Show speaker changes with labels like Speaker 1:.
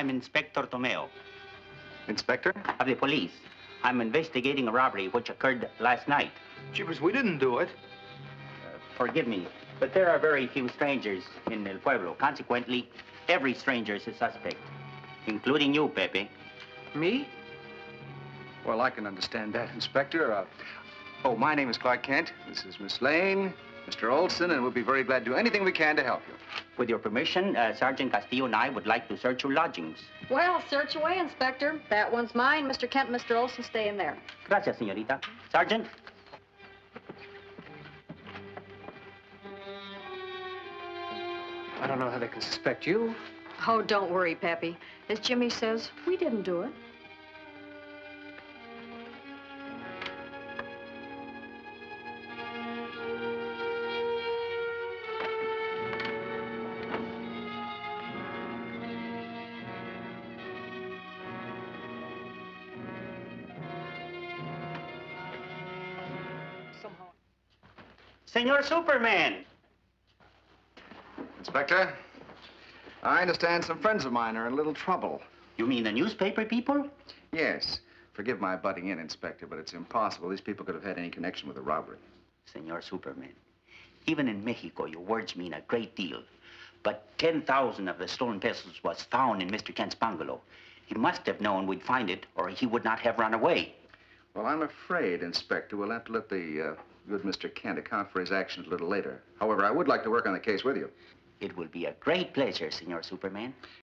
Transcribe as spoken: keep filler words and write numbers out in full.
Speaker 1: I'm Inspector Tomeo.
Speaker 2: Inspector?
Speaker 1: Of the police. I'm investigating a robbery which occurred last night.
Speaker 2: Jeepers, we didn't do it.
Speaker 1: Uh, forgive me, but there are very few strangers in El Pueblo. Consequently, every stranger is a suspect, including you, Pepe.
Speaker 2: Me? Well, I can understand that, Inspector. Uh, oh, my name is Clark Kent. This is Miss Lane, Mister Olson, and we'll be very glad to do anything we can to help you.
Speaker 1: With your permission, uh, Sergeant Castillo and I would like to search your lodgings.
Speaker 3: Well, search away, Inspector. That one's mine. Mister Kent and Mister Olson stay in there.
Speaker 1: Gracias, señorita. Sergeant?
Speaker 2: I don't know how they can suspect you.
Speaker 3: Oh, don't worry, Pepe. As Jimmy says, we didn't do it.
Speaker 1: Senor Superman!
Speaker 2: Inspector, I understand some friends of mine are in a little trouble.
Speaker 1: You mean the newspaper people?
Speaker 2: Yes. Forgive my butting in, Inspector, but it's impossible. These people could have had any connection with the robbery.
Speaker 1: Senor Superman, even in Mexico, your words mean a great deal. But ten thousand of the stolen pesos was found in Mister Kent's bungalow. He must have known we'd find it, or he would not have run away.
Speaker 2: Well, I'm afraid, Inspector, we'll have to let the uh, good Mister Kent account for his actions a little later. However, I would like to work on the case with you.
Speaker 1: It will be a great pleasure, Senor Superman.